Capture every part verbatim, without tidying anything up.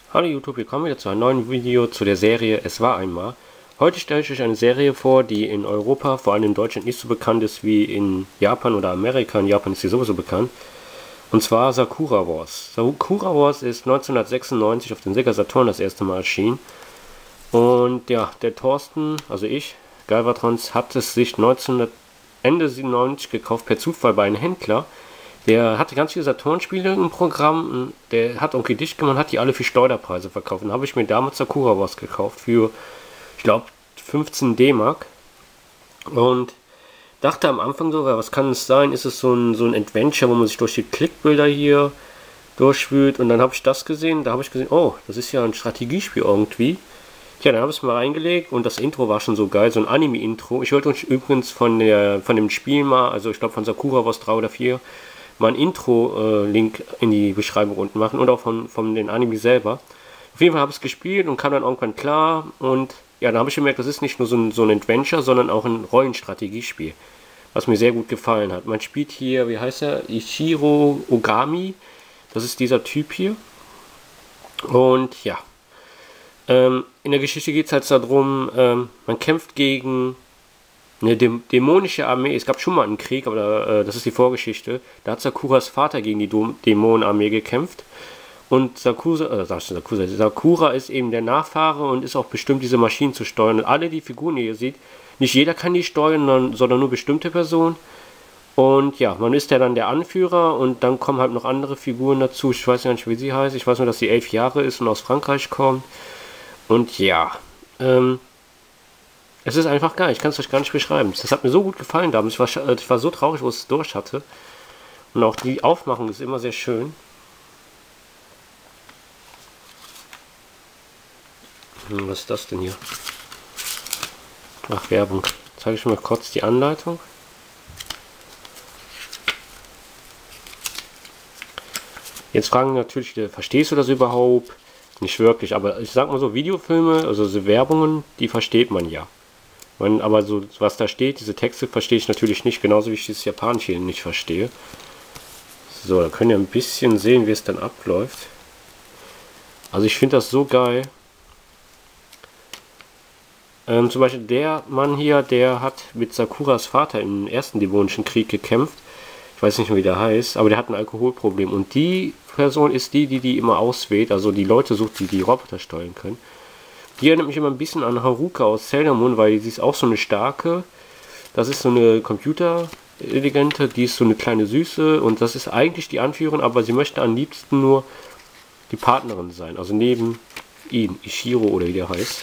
Hallo YouTube, willkommen wieder zu einem neuen Video zu der Serie Es war einmal. Heute stelle ich euch eine Serie vor, die in Europa, vor allem in Deutschland, nicht so bekannt ist wie in Japan oder Amerika. In Japan ist sie sowieso bekannt. Und zwar Sakura Wars. Sakura Wars ist neunzehnhundertsechsundneunzig auf dem Sega Saturn das erste Mal erschienen. Und ja, der Thorsten, also ich, Galvatrons, hat es sich neunzehnhundert, Ende siebenundneunzig gekauft per Zufall bei einem Händler. Der hatte ganz viele Saturn-Spiele im Programm, der hat irgendwie dicht gemacht und hat die alle für Schleuderpreise verkauft. Dann habe ich mir damals Sakura Wars gekauft für, ich glaube, fünfzehn D-Mark. Und dachte am Anfang so, was kann es sein? Ist es so ein, so ein Adventure, wo man sich durch die Klickbilder hier durchwühlt? Und dann habe ich das gesehen, da habe ich gesehen, oh, das ist ja ein Strategiespiel irgendwie. Tja, dann habe ich es mal reingelegt und das Intro war schon so geil, so ein Anime-Intro. Ich wollte euch übrigens von, der, von dem Spiel mal, also ich glaube von Sakura Wars drei oder vier, mal ein Intro-Link äh, in die Beschreibung unten machen und auch von, von den Anime selber. Auf jeden Fall habe ich es gespielt und kam dann irgendwann klar und ja, dann habe ich gemerkt, das ist nicht nur so ein, so ein Adventure, sondern auch ein Rollenstrategiespiel, was mir sehr gut gefallen hat. Man spielt hier, wie heißt er, Ichiro Ogami, das ist dieser Typ hier und ja, ähm, in der Geschichte geht es halt darum, ähm, man kämpft gegen eine dämonische Armee. Es gab schon mal einen Krieg, aber äh, das ist die Vorgeschichte. Da hat Sakuras Vater gegen die Dämonenarmee gekämpft. Und Sakura, äh, Sakura, Sakura ist eben der Nachfahre und ist auch bestimmt, diese Maschinen zu steuern. Und alle die Figuren, die ihr seht, nicht jeder kann die steuern, sondern nur bestimmte Personen. Und ja, man ist ja dann der Anführer und dann kommen halt noch andere Figuren dazu. Ich weiß gar nicht, wie sie heißt. Ich weiß nur, dass sie elf Jahre ist und aus Frankreich kommt. Und ja, ähm, es ist einfach geil, ich kann es euch gar nicht beschreiben. Das hat mir so gut gefallen damals. Ich war, ich war so traurig, wo es durch hatte. Und auch die Aufmachung ist immer sehr schön. Hm, was ist das denn hier? Ach, Werbung. Zeige ich mal kurz die Anleitung. Jetzt fragen natürlich, verstehst du das überhaupt? Nicht wirklich, aber ich sag mal so, Videofilme, also so Werbungen, die versteht man ja. Man, aber so, was da steht, diese Texte verstehe ich natürlich nicht, genauso wie ich dieses Japanische hier nicht verstehe. So, da könnt ihr ein bisschen sehen, wie es dann abläuft. Also ich finde das so geil. Ähm, zum Beispiel der Mann hier, der hat mit Sakuras Vater im ersten Dämonischen Krieg gekämpft. Ich weiß nicht mehr, wie der heißt, aber der hat ein Alkoholproblem. Und die Person ist die, die die immer auswählt, also die Leute sucht, die die Roboter steuern können. Die erinnert mich immer ein bisschen an Haruka aus Sailor Moon, weil sie ist auch so eine starke. Das ist so eine Computer-Elegante, die ist so eine kleine Süße und das ist eigentlich die Anführerin, aber sie möchte am liebsten nur die Partnerin sein, also neben ihm, Ichiro oder wie der heißt.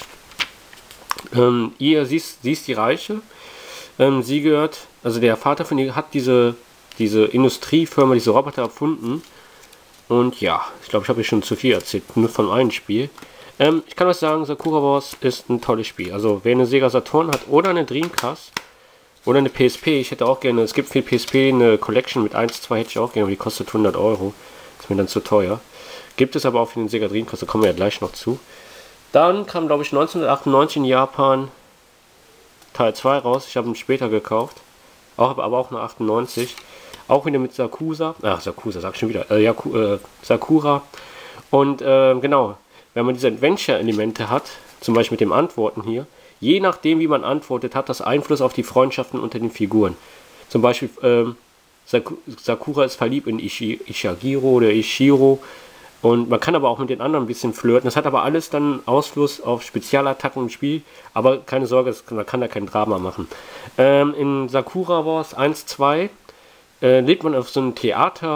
Ähm, ihr, sie ist, sie ist die Reiche. Ähm, sie gehört, also der Vater von ihr hat diese, diese Industriefirma, diese Roboter erfunden. Und ja, ich glaube, ich habe hier schon zu viel erzählt, nur von einem Spiel. Ähm, ich kann euch sagen, Sakura Wars ist ein tolles Spiel. Also wer eine Sega Saturn hat oder eine Dreamcast oder eine P S P, ich hätte auch gerne, es gibt für P S P eine Collection mit eins, zwei hätte ich auch gerne, aber die kostet hundert Euro. Ist mir dann zu teuer. Gibt es aber auch für den Sega Dreamcast, da kommen wir ja gleich noch zu. Dann kam, glaube ich, neunzehnhundertachtundneunzig in Japan Teil zwei raus. Ich habe ihn später gekauft. Auch, aber auch nach achtundneunzig. Auch wieder mit Sakusa. Ach, Sakusa, sag ich schon wieder. Äh, Yaku, äh, Sakura. Und äh, genau. Wenn man diese Adventure-Elemente hat, zum Beispiel mit dem Antworten hier, je nachdem wie man antwortet, hat das Einfluss auf die Freundschaften unter den Figuren. Zum Beispiel, ähm, Sakura ist verliebt in Ishi Ishagiro oder Ishiro und man kann aber auch mit den anderen ein bisschen flirten. Das hat aber alles dann Ausfluss auf Spezialattacken im Spiel, aber keine Sorge, das, man kann da kein Drama machen. Ähm, in Sakura Wars eins, zwei äh, lebt man auf so einem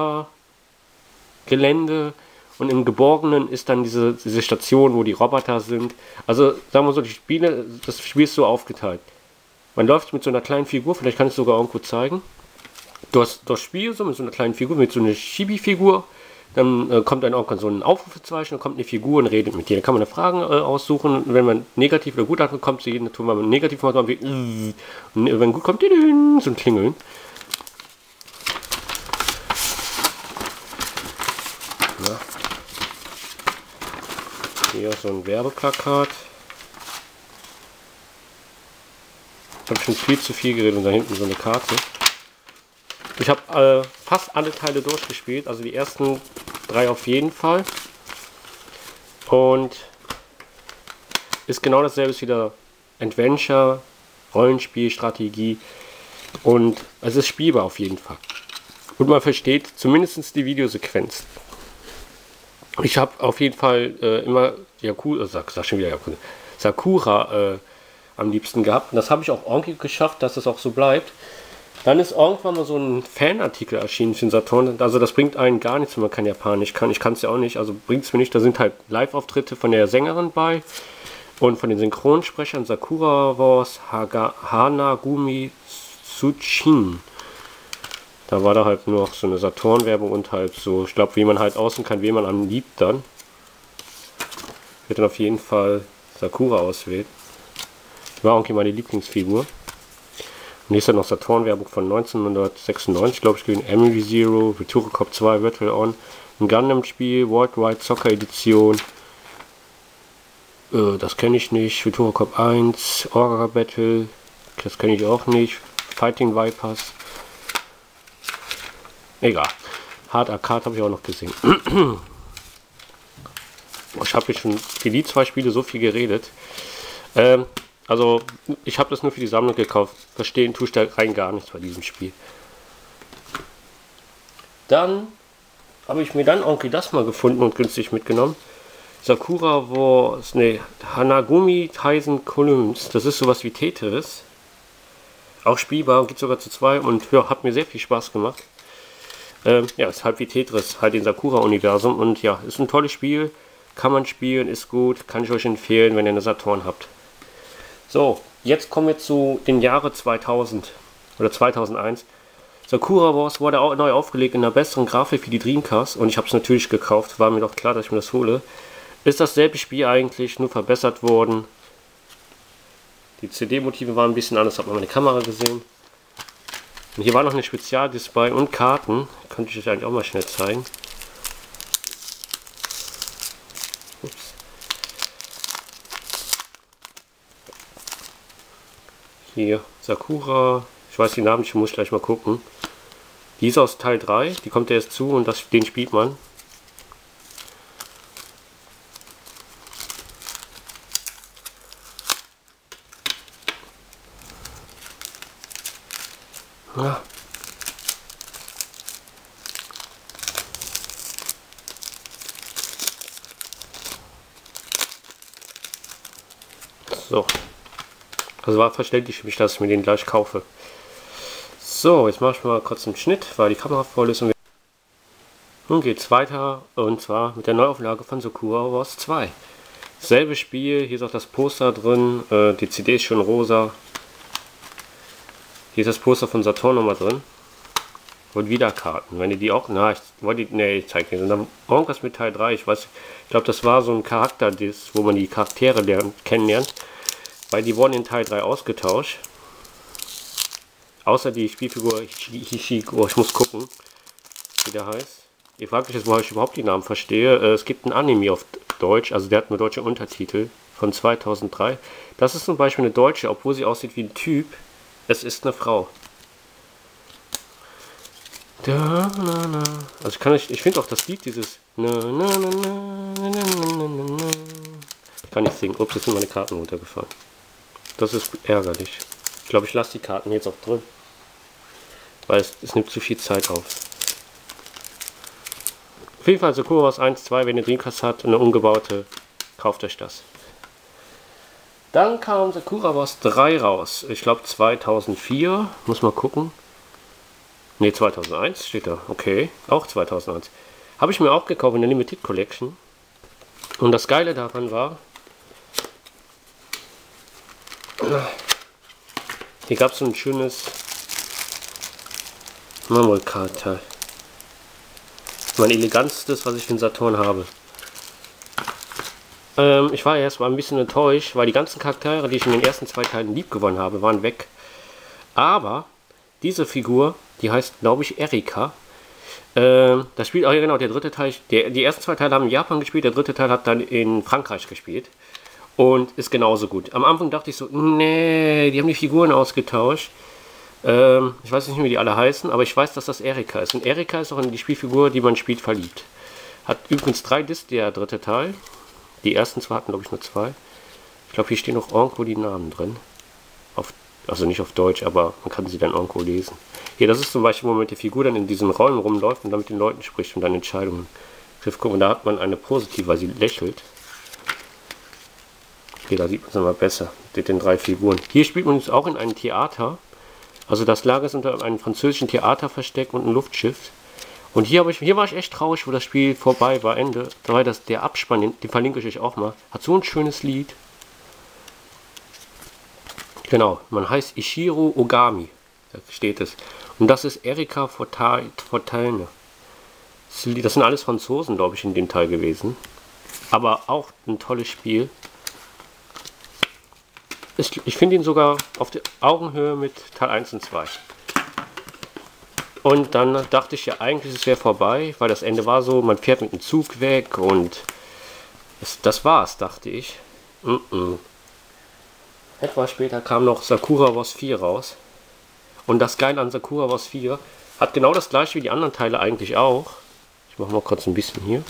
Theatergelände. Und im Geborgenen ist dann diese, diese Station, wo die Roboter sind. Also, sagen wir so, die Spiele, das Spiel ist so aufgeteilt. Man läuft mit so einer kleinen Figur, vielleicht kann ich es sogar irgendwo zeigen. Du hast das Spiel so mit so einer kleinen Figur, mit so einer Chibi-Figur. Dann äh, kommt dann auch so ein Aufrufezeichen, dann kommt eine Figur und redet mit dir. Dann kann man eine Frage äh, aussuchen. Wenn man negativ oder gut hat, kommt sie jeden Ton, wenn man negativ macht, dann wie, äh, und wenn gut kommt, so ein Klingeln. Ja. Hier so ein Werbeplakat. Ich habe schon viel zu viel geredet und da hinten so eine Karte. Ich habe äh, fast alle Teile durchgespielt, also die ersten drei auf jeden Fall. Und ist genau dasselbe, ist wieder Adventure, Rollenspiel, Strategie. Und es ist spielbar auf jeden Fall. Und man versteht zumindest die Videosequenz. Ich habe auf jeden Fall äh, immer Yakuza, sag, sag schon wieder Yakuza, Sakura äh, am liebsten gehabt. Und das habe ich auch irgendwie geschafft, dass es auch so bleibt. Dann ist irgendwann mal so ein Fanartikel erschienen für den Saturn. Also das bringt einen gar nichts, wenn man kein Japanisch kann. Ich kann es ja auch nicht, also bringt es mir nicht. Da sind halt Live-Auftritte von der Sängerin bei und von den Synchronsprechern Sakura Wars Haga, Hanagumi Tsuchin. Da war da halt nur noch so eine Saturn-Werbung und halt so, ich glaube, wie man halt außen kann, wen man am liebt dann. Ich werde dann auf jeden Fall Sakura auswählen. War irgendwie meine Lieblingsfigur. Und hier ist dann noch Saturn-Werbung von neunzehnhundertsechsundneunzig, glaube ich, gewesen. Emily Zero, Virtua Cop zwei, Virtual On, ein Gundam-Spiel, Worldwide Soccer Edition. Äh, das kenne ich nicht. Virtua Cop eins, Orga Battle, das kenne ich auch nicht. Fighting Vipers. Egal. Hard Arcade habe ich auch noch gesehen. Ich habe schon für die zwei Spiele so viel geredet. Ähm, also, ich habe das nur für die Sammlung gekauft. Verstehen tue ich da rein gar nichts bei diesem Spiel. Dann habe ich mir dann irgendwie das mal gefunden und günstig mitgenommen. Sakura Wars, ne, Hanagumi Taisen Columns. Das ist sowas wie Tetris. Auch spielbar, geht sogar zu zwei und ja, hat mir sehr viel Spaß gemacht. Ähm, ja, ist halt wie Tetris, halt in Sakura-Universum und ja, ist ein tolles Spiel, kann man spielen, ist gut, kann ich euch empfehlen, wenn ihr eine Saturn habt. So, jetzt kommen wir zu den Jahre zweitausend oder zweitausendeins. Sakura Wars wurde auch neu aufgelegt in einer besseren Grafik für die Dreamcast und ich habe es natürlich gekauft, war mir doch klar, dass ich mir das hole. Ist dasselbe Spiel eigentlich, nur verbessert worden. Die C D-Motive waren ein bisschen anders, hat man meine Kamera gesehen. Und hier war noch eine Spezialdisc bei und Karten. Könnte ich euch eigentlich auch mal schnell zeigen. Ups. Hier, Sakura. Ich weiß die Namen, ich muss gleich mal gucken. Die ist aus Teil drei, die kommt erst zu und das, den spielt man. Ja. So. Also war verständlich für mich, dass ich mir den gleich kaufe. So, jetzt mache ich mal kurz einen Schnitt, weil die Kamera voll ist. Und nun geht es weiter und zwar mit der Neuauflage von Sakura Wars zwei. Selbe Spiel, hier ist auch das Poster drin, äh, die C D ist schon rosa. Hier ist das Poster von Saturn nochmal drin. Und wieder Karten. Wenn ihr die auch. Na, ich wollte die. Ne, ich zeige nicht. Und dann irgendwas mit Teil drei. Ich weiß. Ich glaube, das war so ein Charakter-Disc, wo man die Charaktere lernen, kennenlernt. Weil die wurden in Teil drei ausgetauscht. Außer die Spielfigur Hishiko. Ich muss gucken, wie der heißt. Ihr fragt euch jetzt, woher ich überhaupt die Namen verstehe. Es gibt ein Anime auf Deutsch. Also der hat nur deutsche Untertitel. Von zweitausenddrei. Das ist zum Beispiel eine deutsche, obwohl sie aussieht wie ein Typ. Es ist eine Frau. Da, na, na. Also ich kann nicht, ich finde auch das Lied dieses na, na, na, na, na, na, na, na. Ich kann nicht singen. Ups, jetzt sind meine Karten runtergefallen. Das ist ärgerlich. Ich glaube, ich lasse die Karten jetzt auch drin. Weil es, es nimmt zu viel Zeit auf. Auf jeden Fall Sakura Wars eins, zwei, wenn ihr Dreamcast habt und eine umgebaute, kauft euch das. Dann kam Sakura Wars drei raus. Ich glaube zweitausendvier. Muss mal gucken. Ne, zweitausendeins steht da. Okay, auch zweitausendeins. Habe ich mir auch gekauft in der Limited Collection. Und das Geile daran war, hier gab es so ein schönes Memory-Card-Teil. Mein elegantstes, was ich für den Saturn habe. Ähm, ich war erst mal ein bisschen enttäuscht, weil die ganzen Charaktere, die ich in den ersten zwei Teilen lieb gewonnen habe, waren weg. Aber diese Figur, die heißt, glaube ich, Erika. Ähm, das spielt auch, ja genau, der dritte Teil, der, die ersten zwei Teile haben in Japan gespielt, der dritte Teil hat dann in Frankreich gespielt. Und ist genauso gut. Am Anfang dachte ich so, nee, die haben die Figuren ausgetauscht. Ähm, ich weiß nicht, wie die alle heißen, aber ich weiß, dass das Erika ist. Und Erika ist auch in die Spielfigur, die man spielt, verliebt. Hat übrigens drei Discs, der dritte Teil. Die ersten zwei hatten, glaube ich, nur zwei. Ich glaube, hier stehen noch irgendwo die Namen drin. Auf, also nicht auf Deutsch, aber man kann sie dann irgendwo lesen. Hier, das ist zum Beispiel, wo man mit der Figur dann in diesen Räumen rumläuft und dann mit den Leuten spricht und dann Entscheidungen trifft. Guck, und da hat man eine positive, weil sie lächelt. Okay, da sieht man es nochmal besser mit den drei Figuren. Hier spielt man jetzt auch in einem Theater. Also das Lager ist unter einem französischen Theater versteckt und ein Luftschiff. Und hier, ich, hier war ich echt traurig, wo das Spiel vorbei war, Ende. Da war das, der Abspann, den, den verlinke ich euch auch mal. Hat so ein schönes Lied. Genau, man heißt Ishiro Ogami. Da steht es. Und das ist Erika Fortaine. Das sind alles Franzosen, glaube ich, in dem Teil gewesen. Aber auch ein tolles Spiel. Ich finde ihn sogar auf der Augenhöhe mit Teil eins und zwei. Und dann dachte ich ja eigentlich, es wäre vorbei, weil das Ende war so, man fährt mit dem Zug weg und das, das war's, dachte ich. Mm -mm. Etwas später kam noch Sakura Wars vier raus. Und das Geile an Sakura Wars vier hat genau das gleiche wie die anderen Teile eigentlich auch. Ich mache mal kurz ein bisschen hier.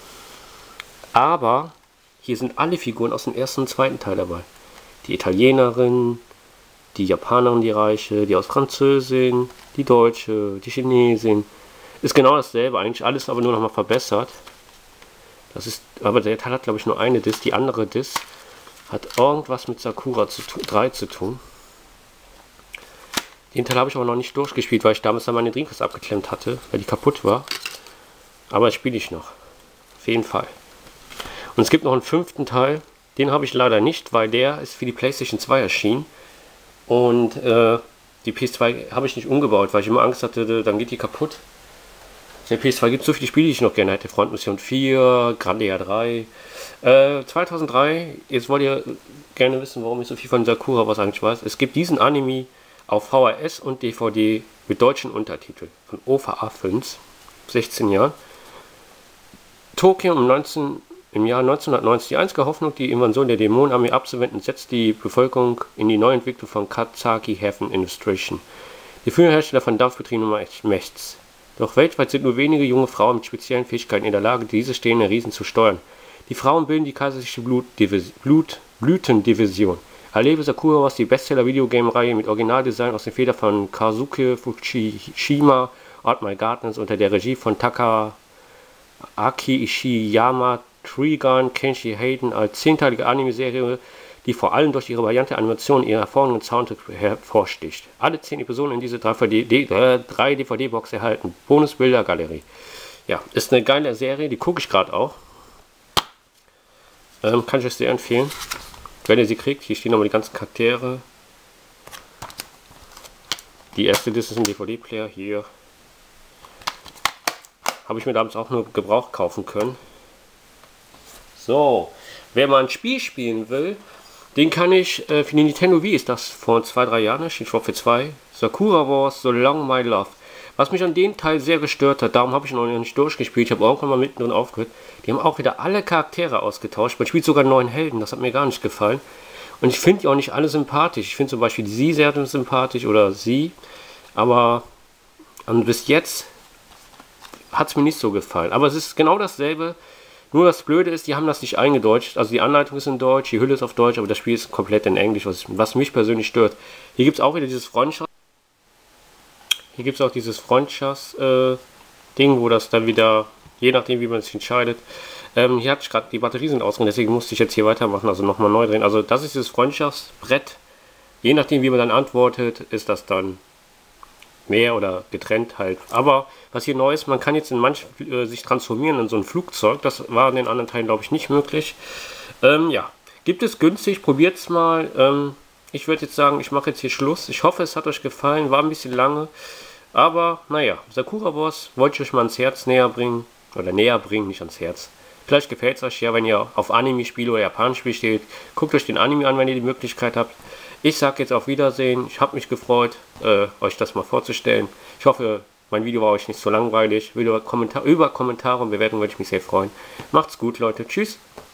Aber hier sind alle Figuren aus dem ersten und zweiten Teil dabei. Die Italienerin, die Japanerin, die Reiche, die aus Französin, die Deutsche, die Chinesin. Ist genau dasselbe, eigentlich alles aber nur noch mal verbessert. Das ist, aber der Teil hat, glaube ich, nur eine Disc. Die andere Disc hat irgendwas mit Sakura zu tun, drei zu tun. Den Teil habe ich aber noch nicht durchgespielt, weil ich damals dann meine Dreamcast abgeklemmt hatte, weil die kaputt war. Aber das spiele ich noch. Auf jeden Fall. Und es gibt noch einen fünften Teil. Den habe ich leider nicht, weil der ist für die PlayStation zwei erschienen. Und äh, die P S zwei habe ich nicht umgebaut, weil ich immer Angst hatte, dann geht die kaputt. Der P S zwei gibt so viele Spiele, die ich noch gerne hätte. Front Mission vier, Grandia drei. Äh, zweitausenddrei, jetzt wollt ihr gerne wissen, warum ich so viel von Sakura was eigentlich weiß. Es gibt diesen Anime auf V H S und D V D mit deutschen Untertiteln von O V A fünf, sechzehn Jahren. Tokio um neunzehn, im Jahr neunzehnhundertneunzig. Die einzige Hoffnung, die Invasion der Dämonenarmee abzuwenden, setzt die Bevölkerung in die Neuentwicklung von Kazaki Heaven Illustration, die führende Hersteller von dampfbetriebenen Mechs. Doch weltweit sind nur wenige junge Frauen mit speziellen Fähigkeiten in der Lage, diese stehenden Riesen zu steuern. Die Frauen bilden die kaiserliche Blutdivis Blut Blütendivision. Erlebe Sakura Wars, die Bestseller-Videogame-Reihe mit Originaldesign aus den Federn von Kazuki Fukushima, Art My Gardeners unter der Regie von Takaaki Ishiyama, Trigun Kenshi Hayden als zehnteilige Anime-Serie, die vor allem durch ihre variante Animation und ihren hervorragenden Soundtrack hervorsticht. Alle zehn Episoden in diese drei D V D-Box erhalten. Bonusbilder-Galerie. Ja, ist eine geile Serie, die gucke ich gerade auch. Ähm, kann ich euch sehr empfehlen. Wenn ihr sie kriegt, hier stehen nochmal die ganzen Charaktere. Die erste Disc ist ein D V D-Player, hier. Habe ich mir damals auch nur gebraucht kaufen können. So, wer mal ein Spiel spielen will, den kann ich, äh, für die Nintendo Wii ist das vor zwei, drei Jahren erschienen, ich glaube für zwei. Sakura Wars, So Long My Love. Was mich an dem Teil sehr gestört hat, darum habe ich noch nicht durchgespielt, ich habe irgendwann mal mittendrin aufgehört. Die haben auch wieder alle Charaktere ausgetauscht, man spielt sogar neuen Helden, das hat mir gar nicht gefallen. Und ich finde die auch nicht alle sympathisch. Ich finde zum Beispiel sie sehr sympathisch oder sie, aber ähm, bis jetzt hat es mir nicht so gefallen. Aber es ist genau dasselbe. Nur das Blöde ist, die haben das nicht eingedeutscht. Also die Anleitung ist in Deutsch, die Hülle ist auf Deutsch, aber das Spiel ist komplett in Englisch, was, was mich persönlich stört. Hier gibt es auch wieder dieses Freundschafts... Hier gibt es auch dieses Freundschafts-Ding, äh, wo das dann wieder, je nachdem wie man sich entscheidet. Ähm, hier hatte ich gerade, die Batterie sind ausgegangen, deswegen musste ich jetzt hier weitermachen, also nochmal neu drehen. Also das ist dieses Freundschaftsbrett. Je nachdem wie man dann antwortet, ist das dann mehr oder getrennt halt. Aber was hier neu ist, man kann jetzt in manch äh, sich transformieren in so ein Flugzeug. Das war in den anderen Teilen, glaube ich, nicht möglich. Ähm, ja, gibt es günstig, probiert es mal. Ähm, ich würde jetzt sagen, ich mache jetzt hier Schluss. Ich hoffe, es hat euch gefallen, war ein bisschen lange. Aber, naja, Sakura Wars wollte ich euch mal ans Herz näher bringen. Oder näher bringen, nicht ans Herz. Vielleicht gefällt es euch ja, wenn ihr auf Anime-Spiele oder Japan-Spiel steht. Guckt euch den Anime an, wenn ihr die Möglichkeit habt. Ich sage jetzt auf Wiedersehen. Ich habe mich gefreut, äh, euch das mal vorzustellen. Ich hoffe, mein Video war euch nicht so langweilig. Über, Kommentar über Kommentare und Bewertungen würde ich mich sehr freuen. Macht's gut, Leute. Tschüss.